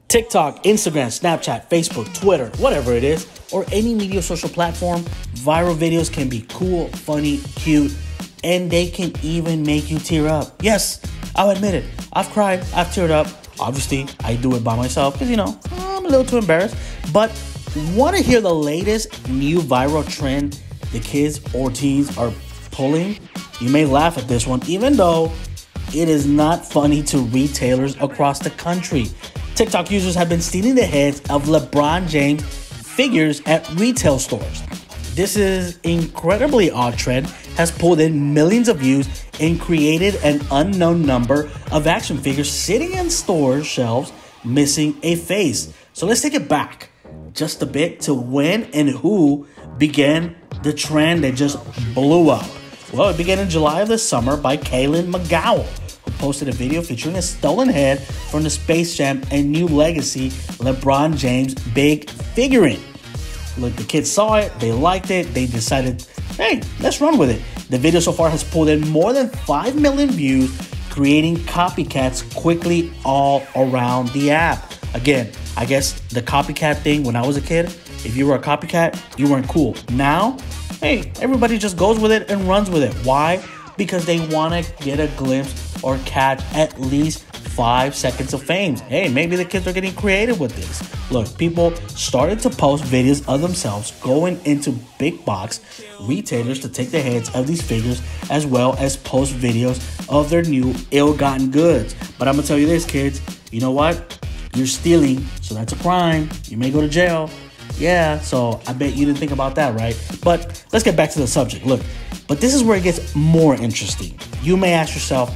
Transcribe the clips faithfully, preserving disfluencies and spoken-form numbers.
TikTok, Instagram, Snapchat, Facebook, Twitter, whatever it is, or any media social platform, viral videos can be cool, funny, cute, and they can even make you tear up. Yes, I'll admit it. I've cried, I've teared up. Obviously, I do it by myself because, you know, I'm a little too embarrassed. But want to hear the latest new viral trend the kids or teens are pulling? You may laugh at this one, even though it is not funny to retailers across the country. TikTok users have been stealing the heads of LeBron James figures at retail stores. This is incredibly odd trend has pulled in millions of views and created an unknown number of action figures sitting in store shelves missing a face. So let's take it back just a bit to when and who began the trend that just blew up. Well, it began in July of this summer by Kaylin McGowell, who posted a video featuring a stolen head from the Space Jam and New Legacy LeBron James big figurine. Look, the kids saw it, they liked it, they decided, hey, let's run with it. The video so far has pulled in more than five million views, creating copycats quickly all around the app. Again, I guess the copycat thing when I was a kid, if you were a copycat, you weren't cool. Now, hey, everybody just goes with it and runs with it. Why? Because they want to get a glimpse or catch at least five seconds of fame. Hey, maybe the kids are getting creative with this. Look, people started to post videos of themselves going into big box retailers to take the heads of these figures, as well as post videos of their new ill-gotten goods. But I'm gonna tell you this, kids, you know what? You're stealing, so that's a crime. You may go to jail. Yeah, so I bet you didn't think about that, right? But let's get back to the subject. Look, but this is where it gets more interesting. You may ask yourself,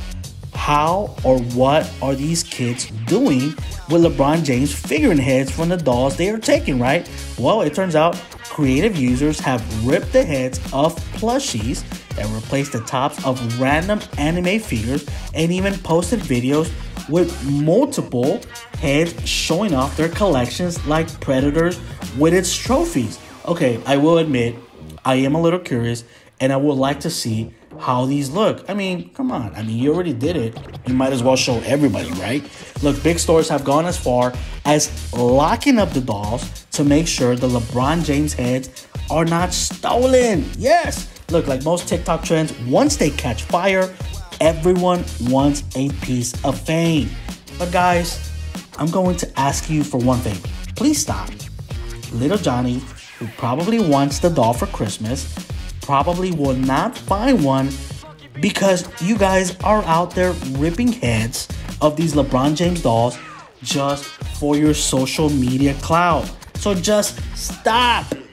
how or what are these kids doing with LeBron James figurine heads from the dolls they are taking, right? Well, it turns out creative users have ripped the heads of plushies and replaced the tops of random anime figures, and even posted videos with multiple heads showing off their collections like Predators with its trophies. Okay, I will admit, I am a little curious, and I would like to see how these look. I mean, come on. I mean, you already did it. You might as well show everybody, right? Look, big stores have gone as far as locking up the dolls to make sure the LeBron James heads are not stolen. Yes. Look, like most TikTok trends, once they catch fire, everyone wants a piece of fame. But guys, I'm going to ask you for one thing. Please stop. Little Johnny, who probably wants the doll for Christmas, probably will not find one because you guys are out there ripping heads of these LeBron James dolls just for your social media clout. So just stop.